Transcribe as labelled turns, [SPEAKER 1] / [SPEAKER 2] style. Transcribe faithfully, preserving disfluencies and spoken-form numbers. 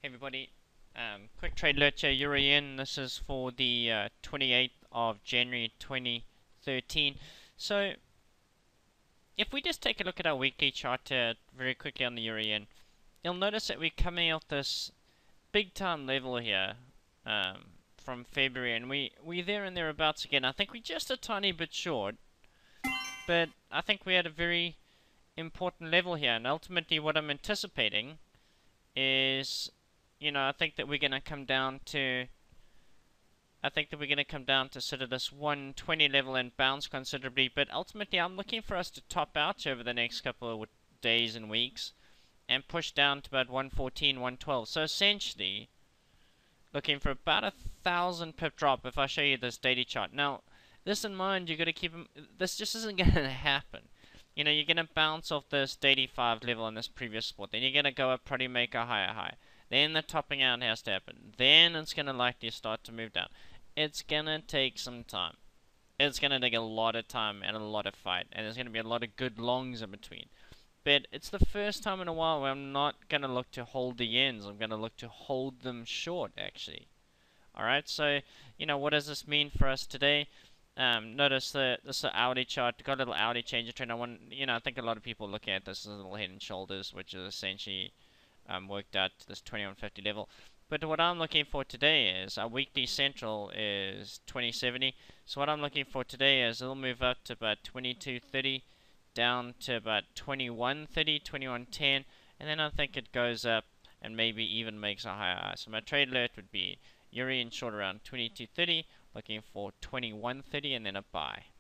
[SPEAKER 1] Hey everybody, um, quick trade alert here, Euro yen. This is for the uh, twenty-eighth of January twenty thirteen. So, if we just take a look at our weekly chart uh, very quickly on the Euro yen, you'll notice that we're coming out this big time level here um, from February, and we, we're there and thereabouts again. I think we're just a tiny bit short, but I think we had a very important level here, and ultimately what I'm anticipating is, you know, I think that we're going to come down to, I think that we're going to come down to sort of this one twenty level and bounce considerably, but ultimately I'm looking for us to top out over the next couple of days and weeks and push down to about one fourteen, one twelve. So essentially, looking for about a thousand pip drop if I show you this daily chart. Now, this in mind, you've got to keep, this just isn't going to happen. You know, you're going to bounce off this daily five level in this previous spot. Then you're going to go up, probably make a higher high. Then the topping out has to happen. Then it's going to likely start to move down. It's going to take some time. It's going to take a lot of time and a lot of fight. And there's going to be a lot of good longs in between. But it's the first time in a while where I'm not going to look to hold the yens. I'm going to look to hold them short, actually. Alright, so, you know, what does this mean for us today? Um, notice the this is Audi chart. Got a little Audi change of trend. I want, you know, I think a lot of people look at this as a little head and shoulders, which is essentially um, worked out to this twenty-one fifty level. But what I'm looking for today is our weekly central is twenty seventy. So what I'm looking for today is it'll move up to about twenty-two thirty, down to about twenty-one thirty, twenty-one ten, and then I think it goes up and maybe even makes a higher high. So my trade alert would be Euro yen short around twenty-two thirty, looking for twenty-one thirty, and then a buy.